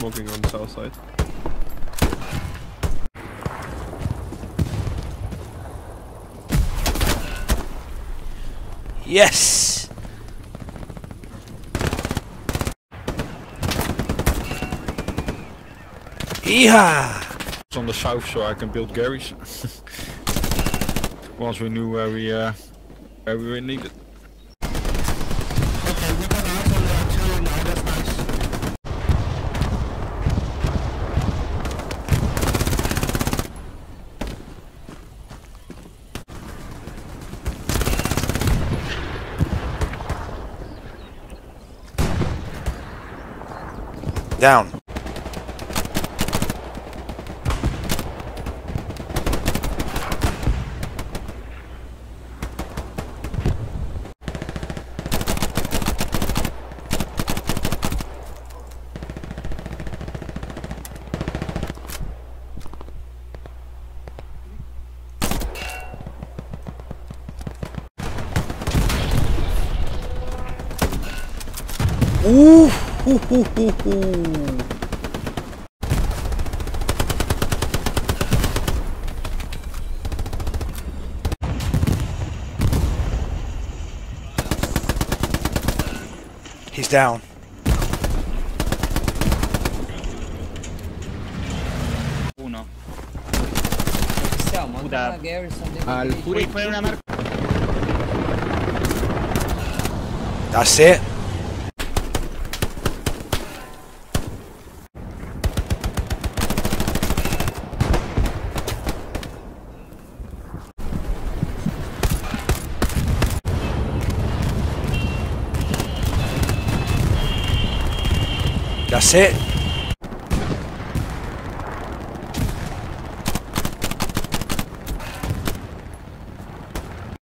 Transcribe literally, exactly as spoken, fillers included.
smoking on the south side. Yes! Yeehaw! It's on the south, so I can build Gary's. Once we knew where we uh, where we were needed. Okay, we got eyes on the artillery now, that's nice. Down. Ooh, hoo, hoo, hoo, hoo. He's down. Uno. Siamo, Puta. Al Puoi fare una marca. That's it. That's it.